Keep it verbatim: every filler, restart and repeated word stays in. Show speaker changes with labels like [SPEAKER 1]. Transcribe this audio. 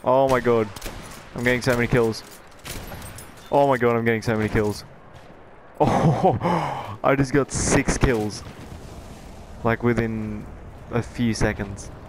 [SPEAKER 1] Oh my god. I'm getting so many kills. Oh my god, I'm getting so many kills. Oh, I just got six kills. Like within a few seconds.